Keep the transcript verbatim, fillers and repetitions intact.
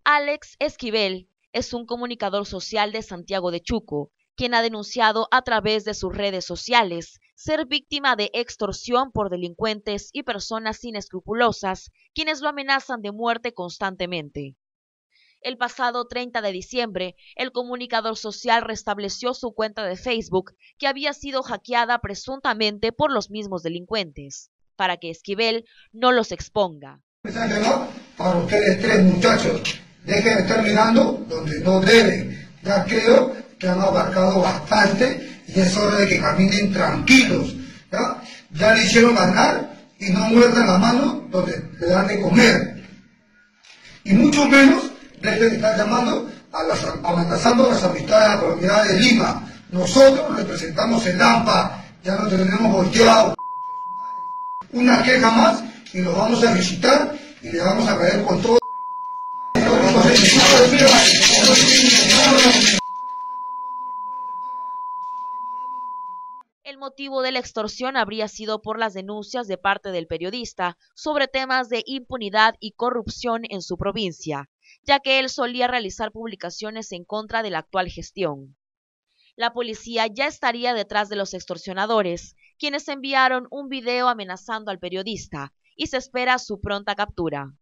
Alex Esquivel es un comunicador social de Santiago de Chuco, quien ha denunciado a través de sus redes sociales ser víctima de extorsión por delincuentes y personas inescrupulosas, quienes lo amenazan de muerte constantemente. El pasado treinta de diciembre, el comunicador social restableció su cuenta de Facebook, que había sido hackeada presuntamente por los mismos delincuentes, para que Esquivel no los exponga. Para ustedes tres muchachos, dejen de estar mirando donde no deben. Ya creo que han abarcado bastante y es hora de que caminen tranquilos. Ya, ya le hicieron ganar y no muerdan la mano donde le dan de comer. Y mucho menos dejen de estar llamando a las, amenazando a las amistades de la comunidad de Lima. Nosotros representamos el AMPA, ya no tenemos volteado. Una queja más y los vamos a visitar y le vamos a caer con todo. El motivo de la extorsión habría sido por las denuncias de parte del periodista sobre temas de impunidad y corrupción en su provincia, ya que él solía realizar publicaciones en contra de la actual gestión. La policía ya estaría detrás de los extorsionadores, quienes enviaron un video amenazando al periodista, y se espera su pronta captura.